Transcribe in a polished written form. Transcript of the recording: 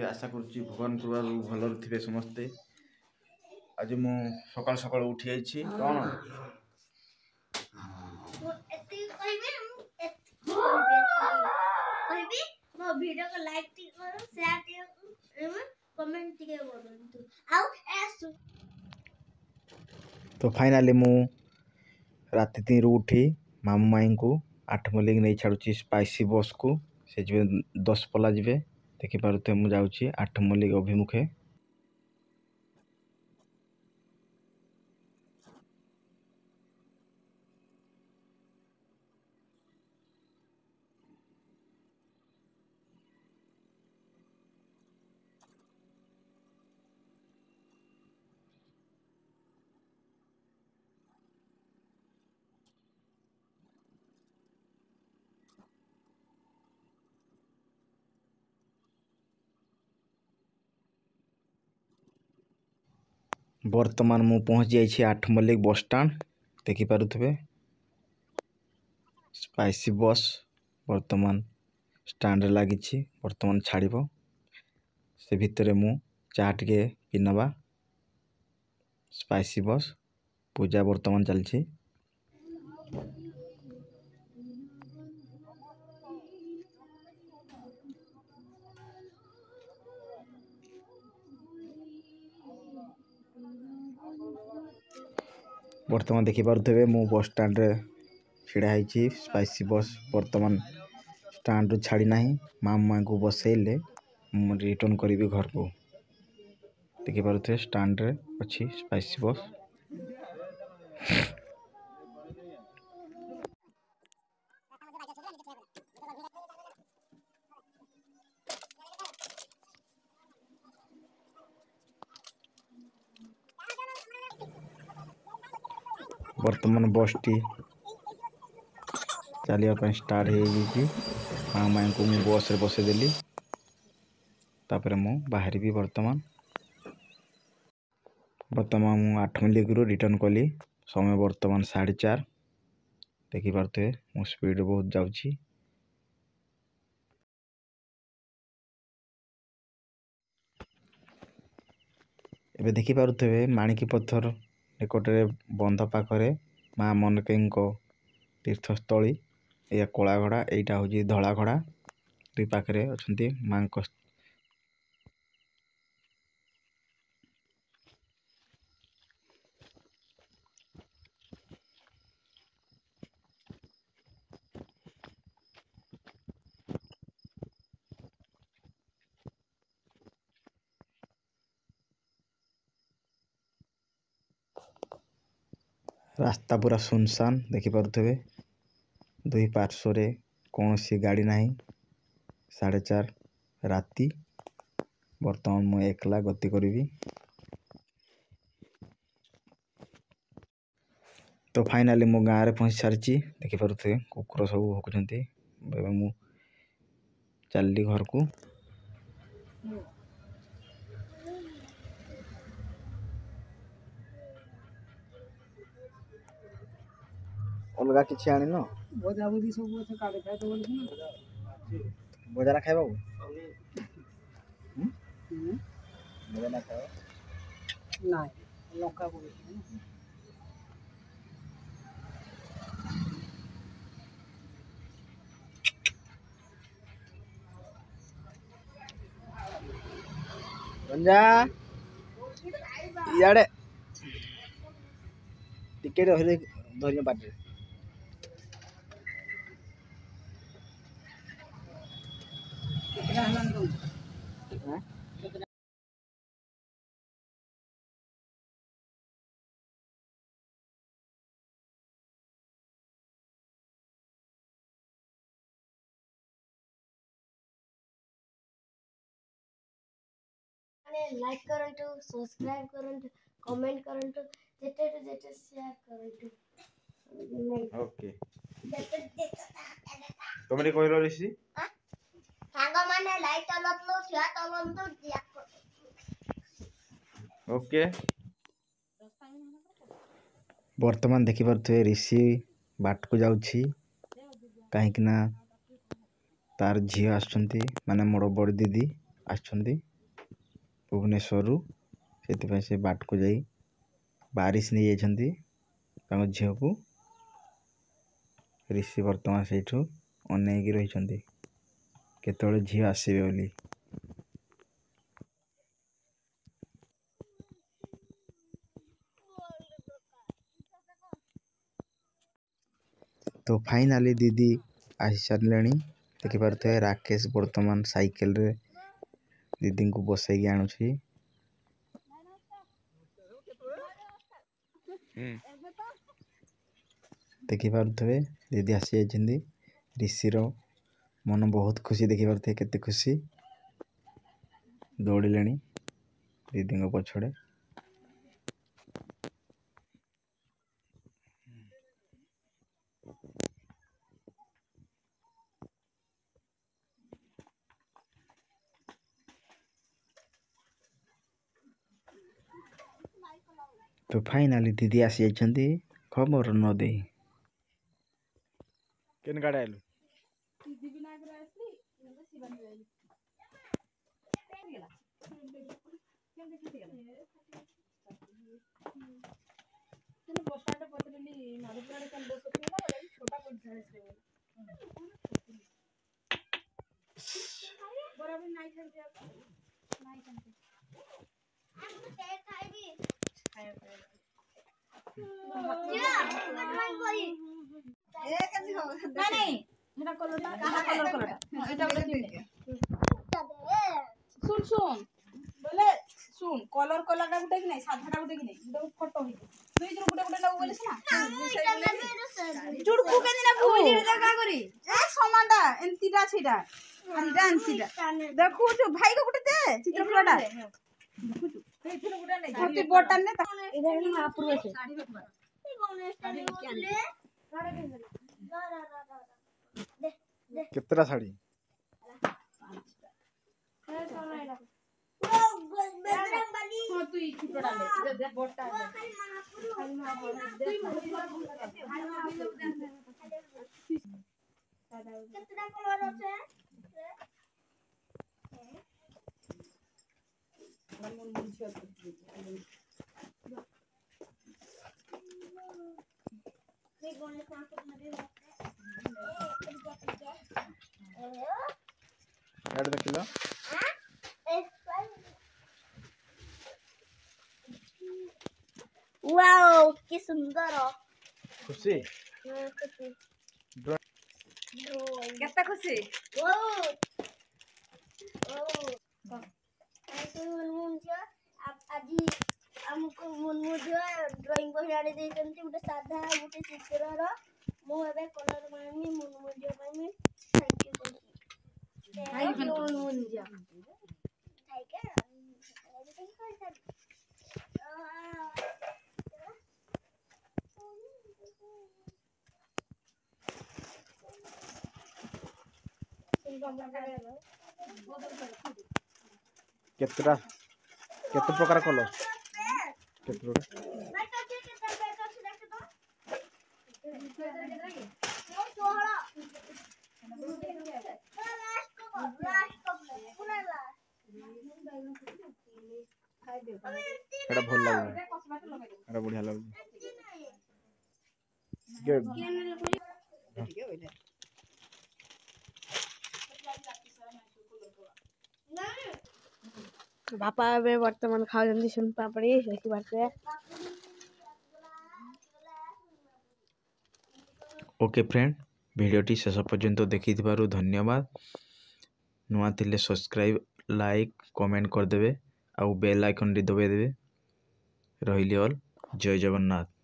आशा करुच्ची भगवान कृपारू भलर थे समस्ते। आज मु सकाल सकाल उठी जाइए कौन तो फाइनाली मु राति 3 रु उठी मामू माई को 8 मल्लिक नहीं छाड़ुची स्पाइसी बस को से जी 10 पला जी देखिपे मुझे 8 मल्लिक अभिमुखे। वर्तमान मु पहुँच जाइए 8 मल्लिक बस स्टाण देखिपे स्पाइसी बस वर्तमान स्टाण रे लगी वर्तमान छाड़ से भितर मु चाह टे पिनवा स्पाइसी बस पूजा वर्तमान चलती। वर्तमान देखिपे मु बस स्टाण रे छिड़ा है स्पाइसी बस वर्तमान स्टाण रू छाड़ी ना मामा को बसैले रिटर्न करी घर को देखिपे स्टाण रे अच्छी स्पाइसी बस। वर्तमान बस टी चलिया स्टार्ट हो माँ माई को मुझे बस रे बसईदेली तापर मु बाहर भी वर्तमान मु 8 मल्लिक रु रिटर्न कली समय वर्तमान 4:30 देखिपे मो स्पीड बहुत जाऊँगी। एबे देखिपे माणिकी पत्थर निकटरे बंध पाखरे माँ मनकई तीर्थस्थली या कला घड़ा यहाँ हूँ धला घड़ा दुई पाखे अच्छा माँ रास्ता पूरा सुनसान देखिपे दुई पार्श्व कौन सी गाड़ी नहीं 4:30 राति वर्तमान मु एकला गति करी। तो फाइनाली मो गाँव रे पहुँच सारी देखिपे कुकुर सब भोकुंट मु चलली घर को। अलगा किसी आनी न भजा भुजी सब अच्छे काटे खाए तो भजा ना खाइबा भजा ना खाइबा ना लंका को रंजा इयाडे टिकेट धरिया बाटे लाइक करंतु सब्सक्राइब करंतु कमेंट करंतु जेते शेयर करंतु ओके तुमरे कहलो ऋषि सांग माने लाइक तलतलो शेयर तलतलो ओके वर्तमान देखिपे ऋषि बाट को जाऊँगी कहीं तार झील आसुँच माने मोर बड़ दीदी आसुँच भुवनेश्वर से से बाट को जाई बारिश नहीं जाइछंती तांको झील को ऋषि वर्तमान से अनेक रही केतବେଳେ झील आसबे बोली। तो फाइनाली दीदी आसी सारे देखिपे राकेश वर्तमान साइकेल रे दीदी को बसई आणुची। देखिपे दीदी आसी जाइछंती ऋषिर मन बहुत खुशी देखिपे केते खुशी दौड़े दीदी पछड़े। तो फाइनाली दीदी आसी जाइछंती खबर न दे केन गाड़ी आलू दीदी बिना आगरा आसली मुझे शिवानी जाई गेला केन देखि गेला तने बसाडे पतली मारुपुराडे कन बस होती ना छोटा पड़ जाए से बराबर नहीं खाते आप नहीं खाते आपको तेल खाएगी खाए नहीं मेरा कलरटा कहा कलरटा एटा बोले सुन सुन बोले सुन कलर कलरटा गुटे कि नहीं साधाटा गुटे कि नहीं गुटे फोटो ही दुई जन गुटे गुटे लागू बोले ना जुड़कू के दिना भूली रे का करी ए समानटा एंतीटा छिटा आंटा एंतीटा देखु जो भाई को गुटे दे चित्रकलाटा देखु जो एथुन गुटे नहीं छोटी बोटा ने इधर ही महापुर से कितना साड़ी किलो वाओ कि सुंदर खुशी कितना खुशी आज हमको मुनमुझ ड्राइंग बही आनी देइछंती गोटे साधा गोटे चित्रर मु एबे कलर मारमी मुनमुझ मारमी थैंक यू मुनमुझ ठीक है केतरा केते प्रकार कलर केते एटा भल लागो एटा बढ़िया लागो बापा ଏବେ ବର୍ତ୍ତମାନ ଖାଉଛନ୍ତି ସୁନ ପାପଡ଼ି ଦେଖିପାରୁଥିବେ। ओके फ्रेंड भिडियोटी शेष पर्यंत देखिथिबारु धन्यवाद। नुआ थिले सब्सक्राइब लाइक कमेंट करदेवे आउ बेल आइकन टी दबाई देवे। रहिली ऑल जय जगन्नाथ।